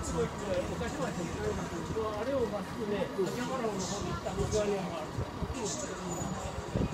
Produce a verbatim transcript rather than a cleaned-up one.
あれをまっすぐね、秋葉原の方に行った道がある。